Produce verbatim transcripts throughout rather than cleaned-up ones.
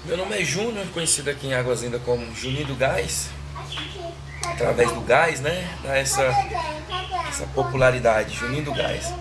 Meu nome é Júnior, conhecido aqui em Águas Lindas como Juninho do Gás. Através do gás, né? Dá essa, essa popularidade, Juninho do Gás.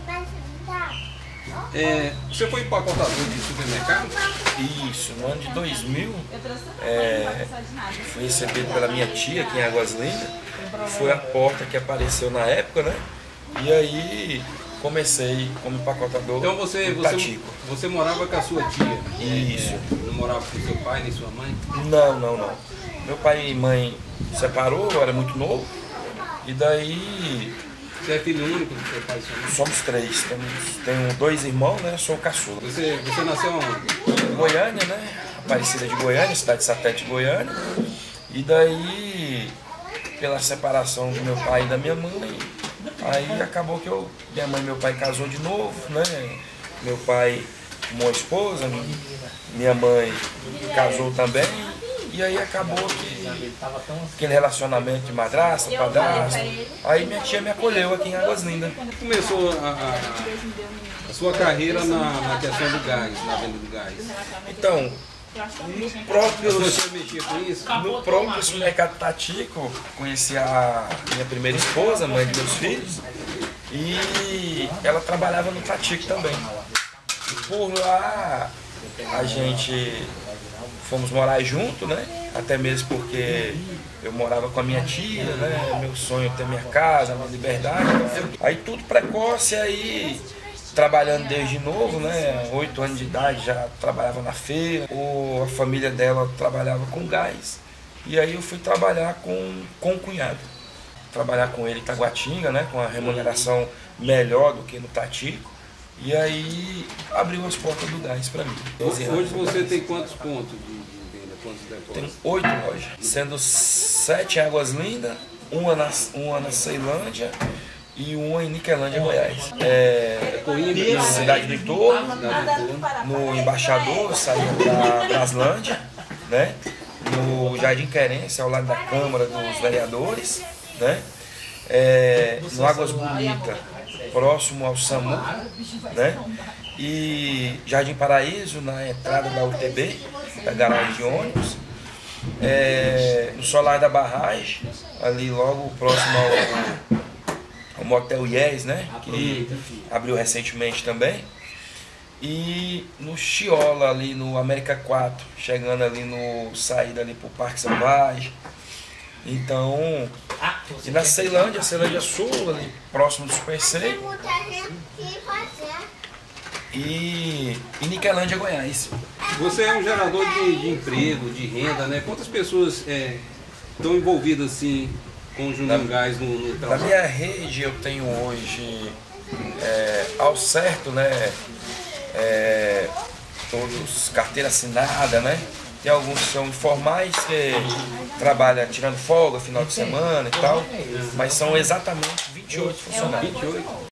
É, você foi empacotador de supermercado? Isso, no ano de dois mil, é, fui recebido pela minha tia aqui em Águas Lindas. Foi a porta que apareceu na época, né? E aí comecei como empacotador. Então você, do você, Tatico. você morava com a sua tia? Isso. Não morava com seu pai nem sua mãe? Não, não, não. Meu pai e mãe separou, eu era muito novo. E daí Você é filho único do seu pai e sua mãe? somos três. Temos, tenho dois irmãos, né? Sou o caçula. Você, você nasceu onde? Goiânia, né? Aparecida de Goiânia, cidade satélite de Goiânia. E daí, pela separação do meu pai e da minha mãe, aí acabou que eu, minha mãe e meu pai casou de novo, né? Meu pai com uma esposa, minha mãe casou também. E aí acabou que aquele relacionamento de madrasta, padrasta. Aí minha tia me acolheu aqui em Águas Lindas. Como começou a, a, a sua carreira na, na questão do gás, na venda do gás? Então, no próprio, Você mexia com isso? no próprio supermercado Tatico, conheci a minha primeira esposa, mãe de meus filhos, e ela trabalhava no Tatico também. E por lá a gente fomos morar junto, né? Até mesmo porque eu morava com a minha tia, né? Meu sonho é ter minha casa, minha liberdade. Aí tudo precoce, aí trabalhando desde novo, né? Oito anos de idade já trabalhava na feira. O, a família dela trabalhava com gás. E aí eu fui trabalhar com, com o cunhado. Trabalhar com ele em Taguatinga, né? Com a remuneração melhor do que no Tatico. E aí abriu as portas do gás para mim. Hoje você tem quantos pontos de, de venda? Quantos depósitos? Tem oito lojas, sendo sete em Águas Lindas, uma na, uma na Ceilândia e uma em Niquelândia, Goiás. É, na cidade do entorno, no Embaixador, saindo da Braslândia, né? No Jardim Querência, ao lado da Câmara dos Vereadores, né? É, no Águas Bonitas, próximo ao SAMU, né? E Jardim Paraíso, na entrada da U T B, da garagem de ônibus. É, no Solar da Barragem, ali logo próximo ao, ao Motel Yes, né? Que abriu recentemente também. E no Chiola, ali no América quatro, chegando ali no saída ali pro Parque Selvagem. Então, e na Ceilândia, Ceilândia Sul, ali próximo do Super Sei, e, e Niquelândia, Goiás. Você é um gerador de, de emprego, de renda, né? Quantas pessoas é, estão envolvidas assim com o Juninho Gás no, no Na trabalho? minha rede eu tenho hoje, é, ao certo, né, é, todos carteira assinada, né? Tem alguns que são informais, que trabalham tirando folga, final de semana e tal, mas são exatamente vinte e oito funcionários. vinte e oito?